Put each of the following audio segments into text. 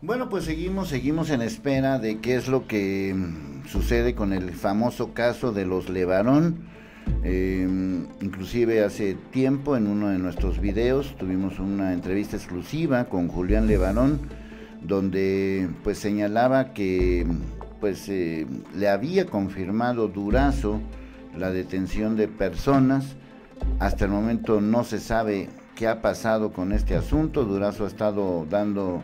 Bueno, pues seguimos en espera de qué es lo que sucede con el famoso caso de los Levarón. Inclusive hace tiempo en uno de nuestros videos tuvimos una entrevista exclusiva con Julián Levarón, donde pues señalaba que le había confirmado Durazo la detención de personas. Hasta el momento no se sabe qué ha pasado con este asunto. Durazo ha estado dando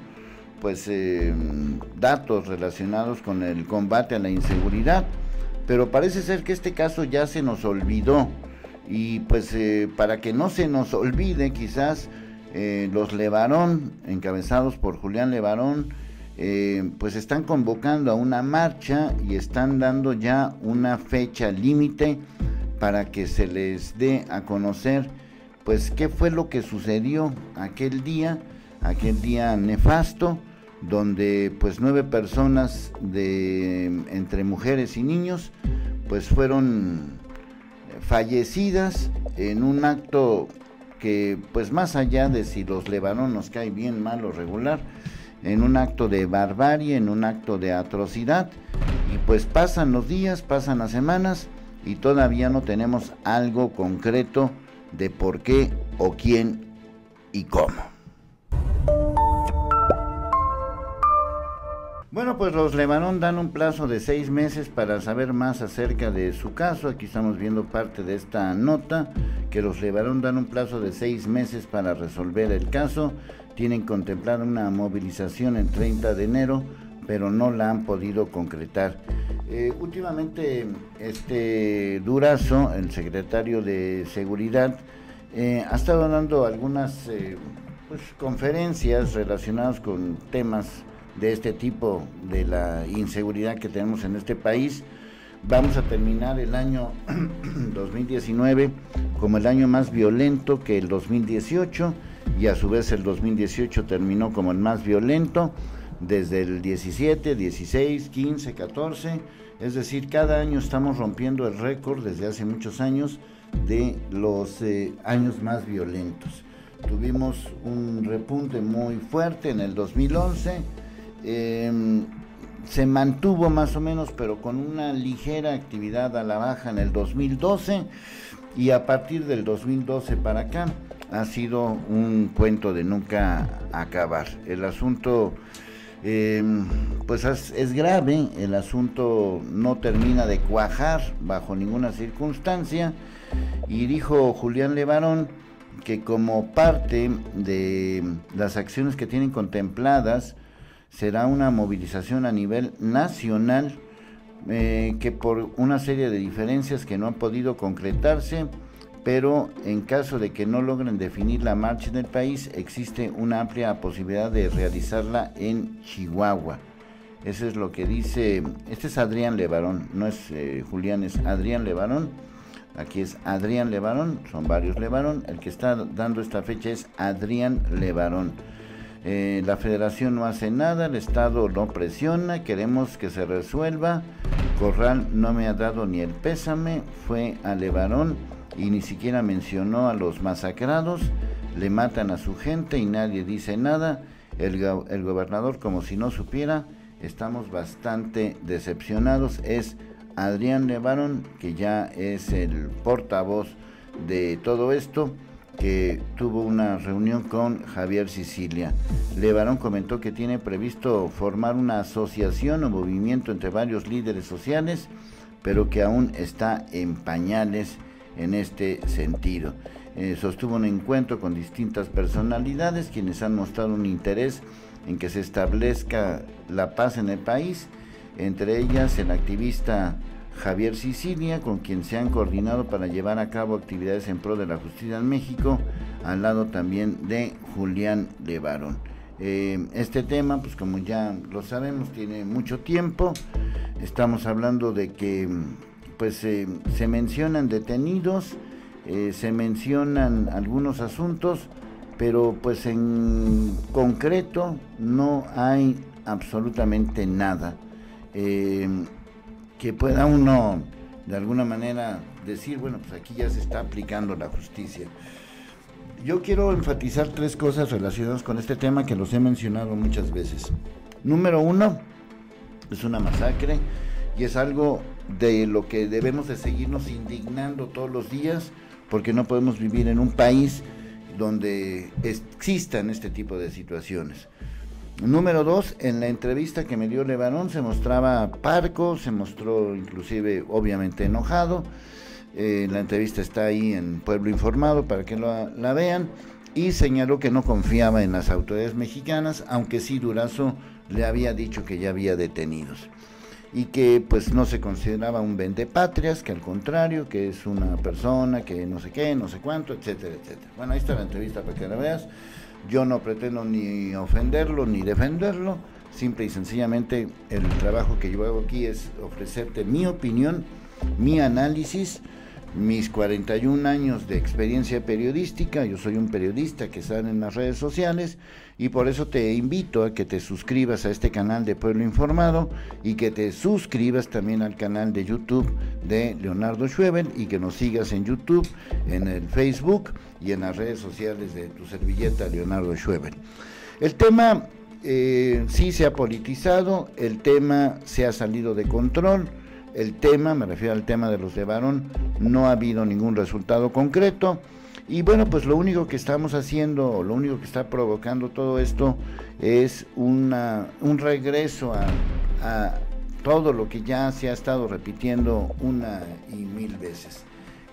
datos relacionados con el combate a la inseguridad, pero parece ser que este caso ya se nos olvidó y para que no se nos olvide, quizás los Levarón, encabezados por Julián Levarón, están convocando a una marcha y están dando ya una fecha límite para que se les dé a conocer qué fue lo que sucedió aquel día nefasto, donde 9 personas entre mujeres y niños fueron fallecidas en un acto que más allá de si los Levarón nos cae bien, mal o regular, en un acto de barbarie, en un acto de atrocidad, y pasan los días, pasan las semanas y todavía no tenemos algo concreto de por qué o quién y cómo. Bueno, pues los Levarón dan un plazo de 6 meses para saber más acerca de su caso. Aquí estamos viendo parte de esta nota, que los Levarón dan un plazo de 6 meses para resolver el caso. Tienen contemplada una movilización el 30 de enero, pero no la han podido concretar. Últimamente, Durazo, el secretario de Seguridad, ha estado dando algunas conferencias relacionadas con temas de este tipo, de la inseguridad que tenemos en este país. Vamos a terminar el año 2019 como el año más violento que el 2018, y a su vez el 2018 terminó como el más violento desde el 17, 16, 15, 14, es decir, cada año estamos rompiendo el récord desde hace muchos años de los años más violentos. Tuvimos un repunte muy fuerte en el 2011, se mantuvo más o menos, pero con una ligera actividad a la baja en el 2012, y a partir del 2012 para acá ha sido un cuento de nunca acabar. El asunto es grave, el asunto no termina de cuajar bajo ninguna circunstancia, y dijo Julián Levarón que como parte de las acciones que tienen contempladas será una movilización a nivel nacional, que por una serie de diferencias que no han podido concretarse, pero en caso de que no logren definir la marcha en el país, existe una amplia posibilidad de realizarla en Chihuahua. Eso es lo que dice, este es Adrián Levarón, no es Julián, es Adrián Levarón. Aquí es Adrián Levarón, son varios Levarón, el que está dando esta fecha es Adrián Levarón. La federación no hace nada, el Estado no presiona, queremos que se resuelva. Corral no me ha dado ni el pésame, fue a Levarón y ni siquiera mencionó a los masacrados, le matan a su gente y nadie dice nada. El gobernador como si no supiera, estamos bastante decepcionados. Es Adrián Levarón, que ya es el portavoz de todo esto, que tuvo una reunión con Javier Sicilia. Levarón comentó que tiene previsto formar una asociación o movimiento entre varios líderes sociales, pero que aún está en pañales en este sentido. Sostuvo un encuentro con distintas personalidades quienes han mostrado un interés en que se establezca la paz en el país, entre ellas el activista Javier Sicilia, con quien se han coordinado para llevar a cabo actividades en pro de la justicia en México, al lado también de Julián Levarón. Este tema, pues como ya lo sabemos, tiene mucho tiempo. Estamos hablando de que se mencionan detenidos, se mencionan algunos asuntos, pero en concreto no hay absolutamente nada que pueda uno de alguna manera decir, bueno, pues aquí ya se está aplicando la justicia. Yo quiero enfatizar 3 cosas relacionadas con este tema que los he mencionado muchas veces. Número uno, es una masacre y es algo de lo que debemos de seguirnos indignando todos los días, porque no podemos vivir en un país donde existan este tipo de situaciones. Número dos, en la entrevista que me dio Levarón se mostraba parco, se mostró inclusive obviamente enojado. La entrevista está ahí en Pueblo Informado para que la vean, y señaló que no confiaba en las autoridades mexicanas, aunque sí Durazo le había dicho que ya había detenidos y que pues no se consideraba un vendepatrias, que al contrario, que es una persona que no sé qué, no sé cuánto, etcétera, etcétera. Bueno, ahí está la entrevista para que la veas. Yo no pretendo ni ofenderlo ni defenderlo, simple y sencillamente el trabajo que yo hago aquí es ofrecerte mi opinión, mi análisis, mis 41 años de experiencia periodística. Yo soy un periodista que sale en las redes sociales y por eso te invito a que te suscribas a este canal de Pueblo Informado y que te suscribas también al canal de YouTube de Leonardo Schwebel y que nos sigas en YouTube, en el Facebook y en las redes sociales de tu servilleta Leonardo Schwebel. El tema sí se ha politizado, el tema se ha salido de control. El tema, me refiero al tema de los Levarón, no ha habido ningún resultado concreto y bueno, pues lo único que estamos haciendo, lo único que está provocando todo esto es un regreso a todo lo que ya se ha estado repitiendo una y mil veces.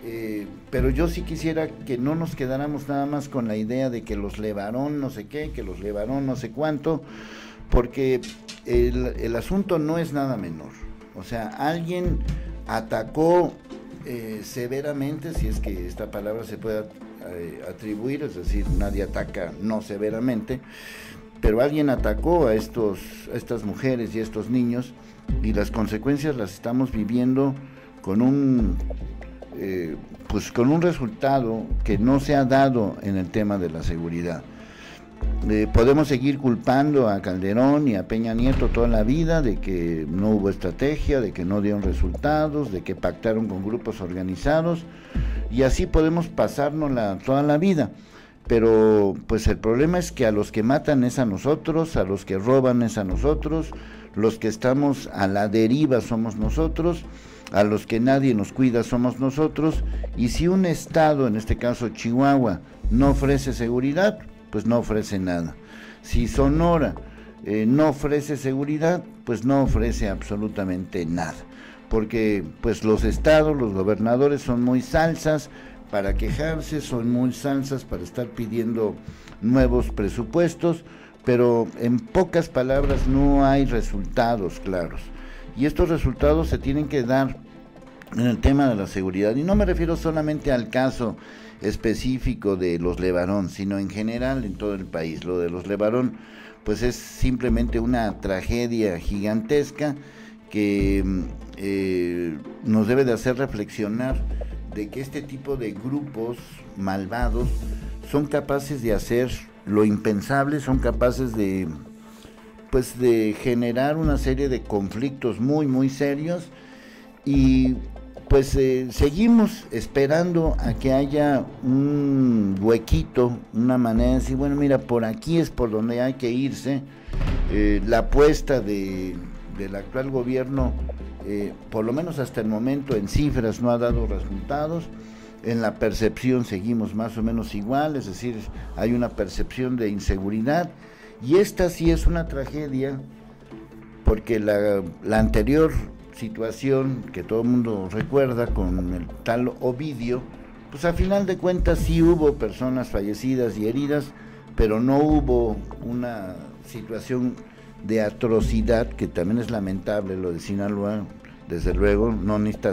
Pero yo sí quisiera que no nos quedáramos nada más con la idea de que los Levarón no sé qué, que los Levarón no sé cuánto, porque el asunto no es nada menor. O sea, alguien atacó severamente, si es que esta palabra se puede atribuir, es decir, nadie ataca no severamente, pero alguien atacó a estas mujeres y a estos niños, y las consecuencias las estamos viviendo con un resultado que no se ha dado en el tema de la seguridad. Podemos seguir culpando a Calderón y a Peña Nieto toda la vida de que no hubo estrategia, de que no dieron resultados, de que pactaron con grupos organizados, y así podemos pasárnosla toda la vida. Pero pues el problema es que a los que matan es a nosotros, a los que roban es a nosotros, los que estamos a la deriva somos nosotros, a los que nadie nos cuida somos nosotros, y si un estado, en este caso Chihuahua, no ofrece seguridad, pues no ofrece nada. Si Sonora no ofrece seguridad, pues no ofrece absolutamente nada, porque pues los estados, los gobernadores son muy salsas para quejarse, son muy salsas para estar pidiendo nuevos presupuestos, pero en pocas palabras no hay resultados claros, y estos resultados se tienen que dar en el tema de la seguridad, y no me refiero solamente al caso específico de los Levarón, sino en general en todo el país. Lo de los Levarón pues es simplemente una tragedia gigantesca que nos debe de hacer reflexionar de que este tipo de grupos malvados son capaces de hacer lo impensable, son capaces de generar una serie de conflictos muy muy serios, y pues seguimos esperando a que haya un huequito, una manera de decir, bueno, mira, por aquí es por donde hay que irse. La apuesta del actual gobierno, por lo menos hasta el momento en cifras, no ha dado resultados. En la percepción seguimos más o menos igual, es decir, hay una percepción de inseguridad, y esta sí es una tragedia, porque la anterior situación que todo el mundo recuerda con el tal Ovidio, pues a final de cuentas sí hubo personas fallecidas y heridas, pero no hubo una situación de atrocidad, que también es lamentable lo de Sinaloa. Desde luego no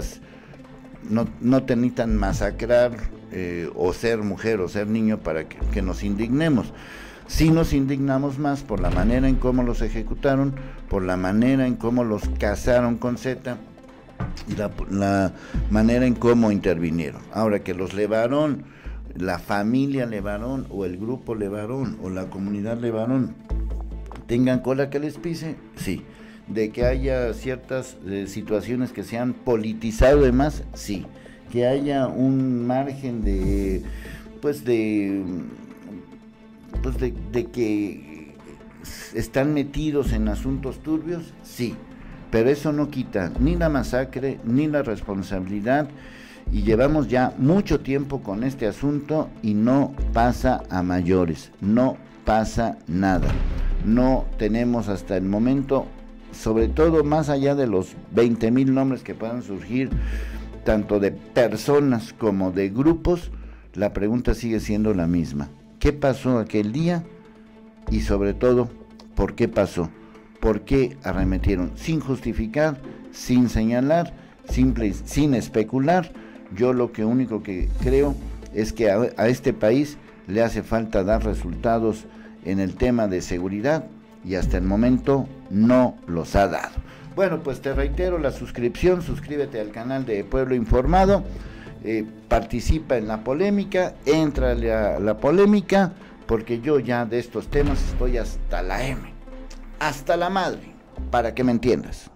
te necesitan masacrar o ser mujer o ser niño para que nos indignemos. Sí nos indignamos más por la manera en cómo los ejecutaron, por la manera en cómo los cazaron con Z y la manera en cómo intervinieron. Ahora, que los Levarón, la familia Levarón o el grupo Levarón o la comunidad Levarón tengan cola que les pise, sí. De que haya ciertas situaciones que se han politizado de más, sí. Que haya un margen de que están metidos en asuntos turbios, sí, pero eso no quita ni la masacre ni la responsabilidad, y llevamos ya mucho tiempo con este asunto y no pasa a mayores, no pasa nada. No tenemos hasta el momento, sobre todo más allá de los 20,000 nombres que puedan surgir, tanto de personas como de grupos, la pregunta sigue siendo la misma. ¿Qué pasó aquel día? Y sobre todo, ¿por qué pasó? ¿Por qué arremetieron? Sin justificar, sin señalar, sin especular. Yo lo que único que creo es que a este país le hace falta dar resultados en el tema de seguridad, y hasta el momento no los ha dado. Bueno, pues te reitero la suscripción, suscríbete al canal de Pueblo Informado, participa en la polémica, éntrale a la polémica, porque yo ya de estos temas estoy hasta la M, hasta la madre, para que me entiendas.